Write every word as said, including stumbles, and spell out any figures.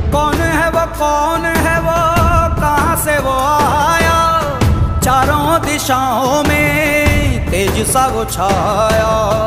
कौन है वो, कौन है वो, कहाँ से वो आया, चारों दिशाओं में तेज सा वो छाया।